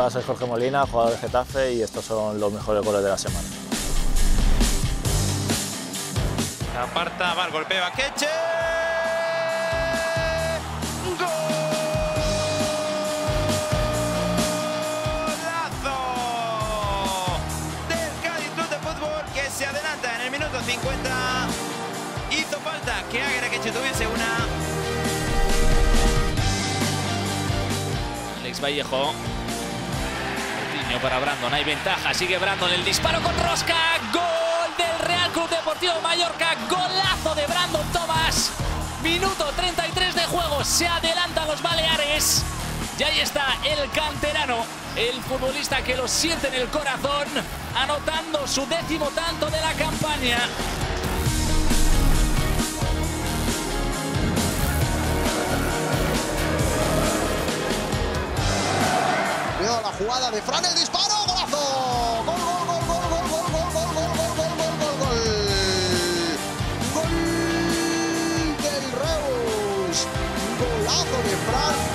Hola, soy Jorge Molina, jugador de Getafe, y estos son los mejores goles de la semana. Aparta, va el golpeo a Keche. ¡Golazo! Del Cádiz Club de Fútbol, que se adelanta en el minuto 50. Hizo falta que Aguirre Keche tuviese una. Alex Vallejo. Coutinho para Brandon, hay ventaja, sigue Brandon, el disparo con rosca. Gol del Real Club Deportivo Mallorca. Golazo de Brandon Thomas. Minuto 33 de juego, se adelantan los Baleares. Y ahí está el canterano, el futbolista que lo siente en el corazón, anotando su 10º tanto de la campaña. Cuidado la jugada de Fran, el disparo, golazo. Gol, gol, gol, gol, gol, gol, gol, gol, gol, gol, gol, gol, gol, gol. Gol del Reus. Golazo de Fran.